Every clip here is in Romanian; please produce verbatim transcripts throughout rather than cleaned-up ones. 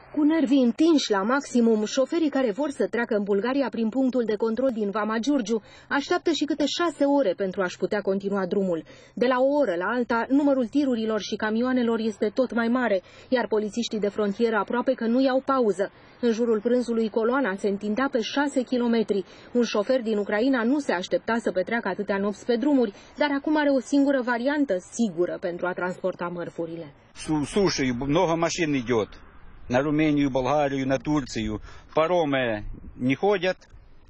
Cu nervii întinși la maximum, șoferii care vor să treacă în Bulgaria prin punctul de control din Vama Giurgiu așteaptă și câte șase ore pentru a-și putea continua drumul. De la o oră la alta, numărul tirurilor și camioanelor este tot mai mare, iar polițiștii de frontieră aproape că nu iau pauză. În jurul prânzului, coloana se întindea pe șase kilometri. Un șofer din Ucraina nu se aștepta să petreacă atâtea nopți pe drumuri, dar acum are o singură variantă sigură pentru a transporta mărfurile. Слушай, много машин идет. На Румению, Болгарию, на Турцию. Паромы не ходят,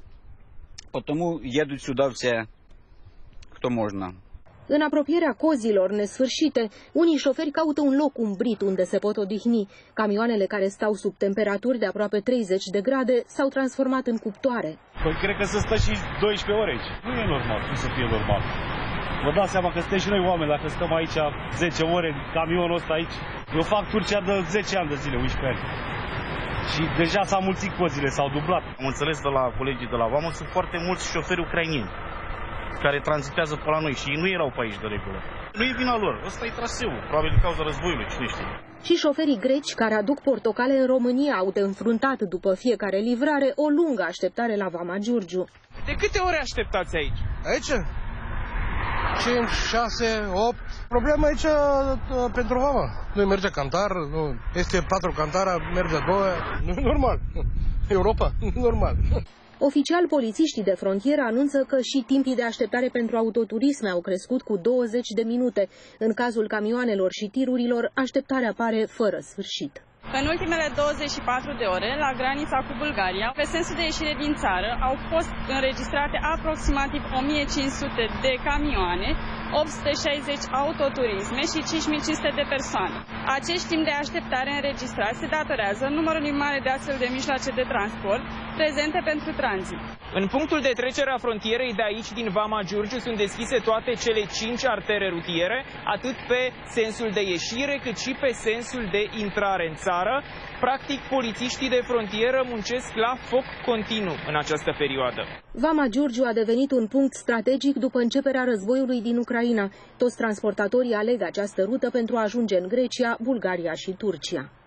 потому едут сюда все, кто можно. În apropierea cozilor nesfârșite, unii șoferi caută un loc umbrit unde se pot odihni. Camioanele care stau sub temperaturi de aproape treizeci de grade s-au transformat în cuptoare. Păi cred că să stă și douăsprezece ore aici. Nu e normal, nu să fie normal. Vă dați seama că suntem și noi oameni, dacă stăm aici zece ore, camionul ăsta aici. Eu fac Turcia de zece ani de zile, unsprezece ani. Și deja s-au mulțit cozile, s-au dublat. Am înțeles de la colegii de la Vamă, sunt foarte mulți șoferi ucraineni care tranzitează pe la noi și ei nu erau pe aici de regulă. Nu e vina lor, ăsta e traseul, probabil din cauza războiului, cine știe. Și șoferii greci care aduc portocale în România au de înfruntat după fiecare livrare o lungă așteptare la Vama Giurgiu. De câte ore așteptați aici? Aici? cinci, șase, opt. Problema aici pentru Vama. Nu merge cantar, nu. Este patru cantara, merge două. Nu e normal. Europa, nu e normal. Oficial, polițiștii de frontieră anunță că și timpii de așteptare pentru autoturisme au crescut cu douăzeci de minute. În cazul camioanelor și tirurilor, așteptarea pare fără sfârșit. În ultimele douăzeci și patru de ore, la granița cu Bulgaria, pe sensul de ieșire din țară, au fost înregistrate aproximativ o mie cinci sute de camioane, opt sute șaizeci autoturisme și cinci mii cinci sute de persoane. Acești timp de așteptare înregistrați se datorează numărului mare de astfel de mijloace de transport prezente pentru tranzit. În punctul de trecere a frontierei de aici, din Vama Giurgiu, sunt deschise toate cele cinci artere rutiere, atât pe sensul de ieșire, cât și pe sensul de intrare în țară. Practic, polițiștii de frontieră muncesc la foc continuu în această perioadă. Vama Giurgiu a devenit un punct strategic după începerea războiului din Ucraina. Toți transportatorii aleg această rută pentru a ajunge în Grecia, Bulgaria și Turcia.